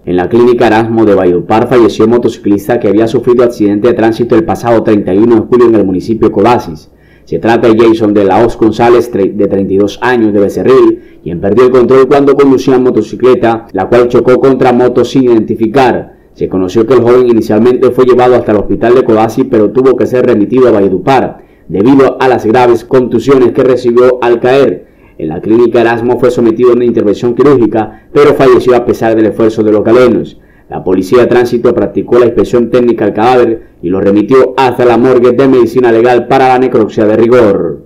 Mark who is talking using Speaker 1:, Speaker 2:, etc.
Speaker 1: En la clínica Erasmo de Valledupar falleció un motociclista que había sufrido accidente de tránsito el pasado 31 de julio en el municipio de Codacis. Se trata de Jason de la Hoz González, de 32 años, de Becerril, quien perdió el control cuando conducía motocicleta, la cual chocó contra moto sin identificar. Se conoció que el joven inicialmente fue llevado hasta el hospital de Codacis, pero tuvo que ser remitido a Valledupar, debido a las graves contusiones que recibió al caer. En la clínica Erasmo fue sometido a una intervención quirúrgica, pero falleció a pesar del esfuerzo de los galenos. La policía de tránsito practicó la inspección técnica al cadáver y lo remitió hasta la morgue de medicina legal para la necropsia de rigor.